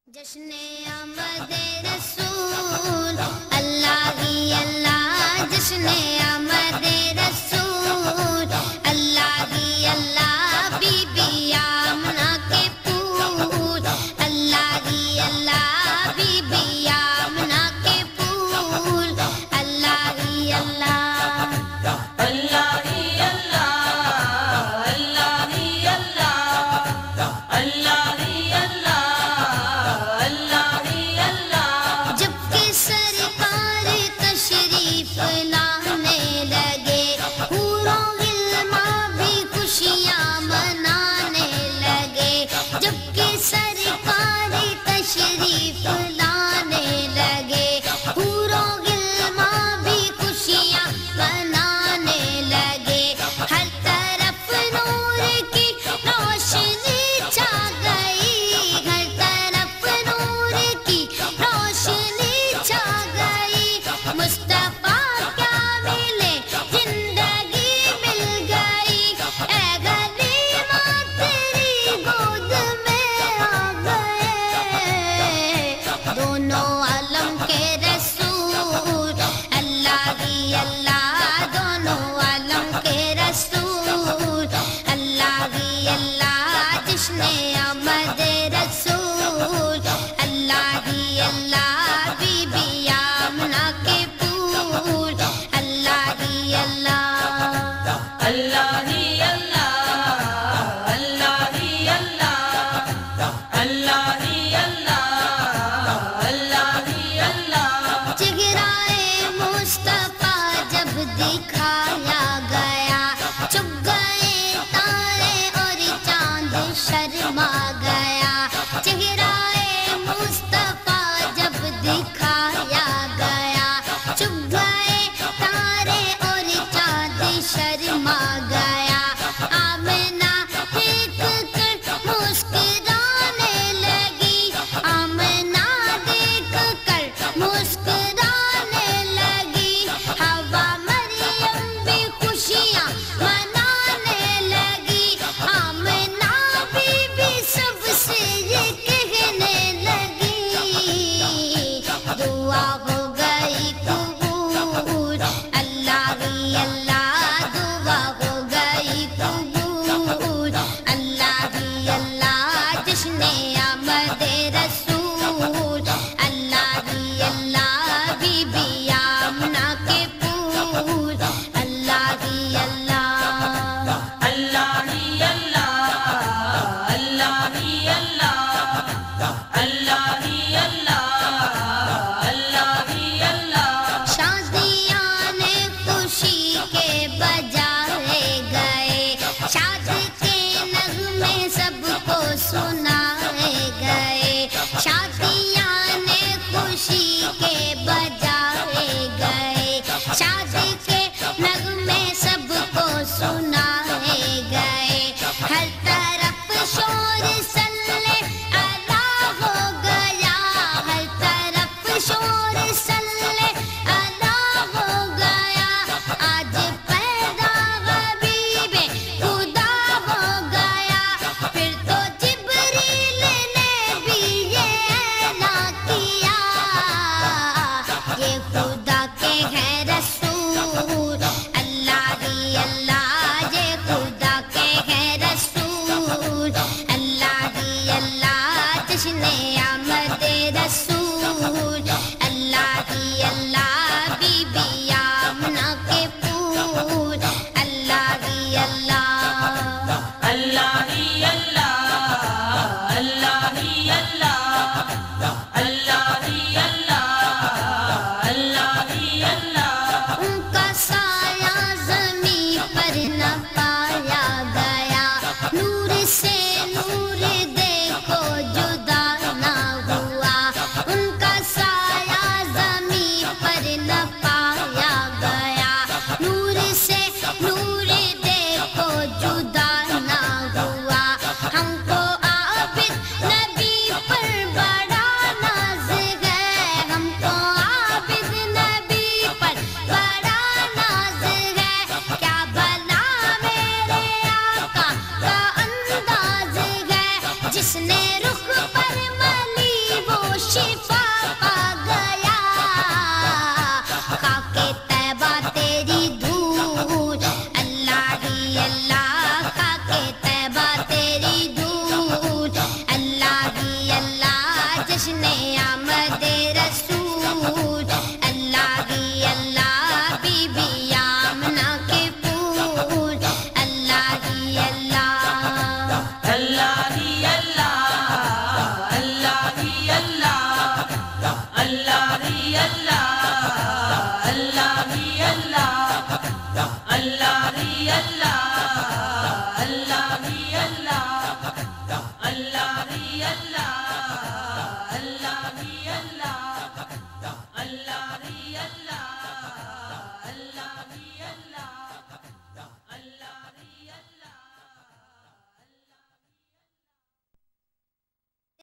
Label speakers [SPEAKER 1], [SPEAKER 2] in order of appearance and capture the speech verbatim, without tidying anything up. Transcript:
[SPEAKER 1] جشن آمد رسول اللہ ہی اللہ، جشن آمد رسول اللہ ہی اللہ، بی بی آمنہ کے پھول اللہ ہی اللہ، بی بی آمنہ کے پھول اللہ ہی اللہ،
[SPEAKER 2] اللہ ہی اللہ، اللہ ہی اللہ، اللہ ہی اللہ، اللہ ہی اللہ۔
[SPEAKER 1] جب کہ سرکار تشریف لانے لگے، حور و غلمان بھی خوشیاں منانے لگے، جب کہ سرکار تشریف لانے لگے، حور و غلمان بھی خوشیاں منانے لگے، ہر طرف نور کی روشنی چھا گئی، ہر طرف نور کی روشنی چھا گئی، مصطفیٰ کیا ملے زندگی مل گئی، اے غریباں تیری گود میں آ گئے، دونوں عالم کے رسول اللہ ہی اللہ، دونوں عالم کے رسول اللہ ہی اللہ، جشن آمد رسول اللہ ہی اللہ، بی بی آمنہ کے پھول اللہ ہی اللہ،
[SPEAKER 2] اللہ ہی اللہ، اللہ ہی اللہ، اللہ ہی اللہ، اللہ ہی اللہ۔
[SPEAKER 1] چہرۂ مصطفیٰ جب دکھایا گیا، چھپ گئے تارے اور چاند شرما گیا، چہرۂ مصطفیٰ جب دکھایا گیا، چھپ گئے تارے اور چاند شرما گیا، آمنہ دیکھ کر مسکرانے لگی، آمنہ دیکھ کر مسکرانے لگی، حوا مریم بھی خوشیاں منانے لگی، آمنہ بی بی سب سے یہ کہنے لگی، دعا ہو گئی قبول اللہ ہی اللہ، دعا ہو گئی قبول اللہ ہی اللہ، جشن آمد رسول اللہ ہی اللہ، بی بی آمنہ کے پھول اللہ ہی اللہ،
[SPEAKER 2] اللہ ہی اللہ، اللہ ہی اللہ، اللہ ہی اللہ، اللہ ہی اللہ۔
[SPEAKER 1] شادیاں نے خوشی کے بجائے گئے، شاد کے نغمے سب کو سنائے گئے، شادیاں نے خوشی کے بجائے گئے، شاد کے نغمے سب کو سنائے گئے، ہر طرف شور صلی اللہ ہو گیا، ہر طرف شور صلی اللہ ہو گیا، آج پیدا حبیب خدا ہو گیا، پھر تو جبریل نے بھی یہ اعلان کیا، یہ خدا کے ہیں رسول اللہ ہی اللہ، یہ خدا کے ہیں رسول اللہ ہی اللہ، جشن آمد رسول اللہ ہی اللہ، بی بی آمنہ کے پھول اللہ ہی اللہ،
[SPEAKER 2] اللہ ہی اللہ، اللہ ہی اللہ، اللہ ہی اللہ، اللہ ہی اللہ۔
[SPEAKER 1] ان کا سایہ زمین پر نہ پایا گیا، نور سے نور دیکھو جدا نہ ہوا، ان کا سایہ زمین پر نہ پایا گیا، نور سے نور دیکھو جدا نہ ہوا، ہم کو عابد نبی پر جشن آمد رسول اللہ ہی اللہ بی بی آمنہ کے پھول اللہ ہی اللہ
[SPEAKER 2] اللہ ہی اللہ اللہ ہی اللہ اللہ ہی اللہ اللہ ہی اللہ اللہ ہی اللہ اللہ ہی اللہ اللہ ہی اللہ اللہ ہی اللہ